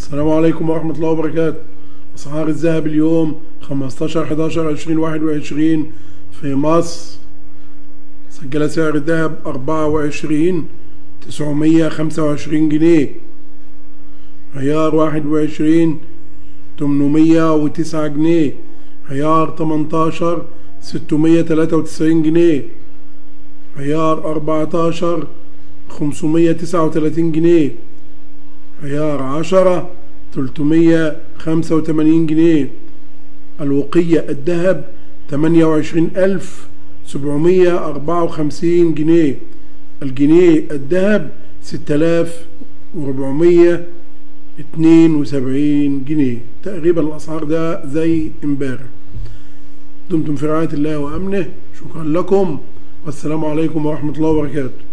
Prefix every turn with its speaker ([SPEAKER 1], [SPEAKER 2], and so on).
[SPEAKER 1] السلام عليكم ورحمة الله وبركاته. أسعار الذهب اليوم 15/11/2021 في مصر. سجل سعر الذهب 24,925 جنيه. عيار 21 809 جنيه. عيار 18 693 جنيه. عيار 14 539 جنيه. عيار 10 385 جنيه. الوقية الذهب 28,754 جنيه. الجنيه الذهب 6,472 جنيه. تقريبا الأسعار ده زي امبارح. دمتم في رعاية الله وأمنه. شكرا لكم والسلام عليكم ورحمة الله وبركاته.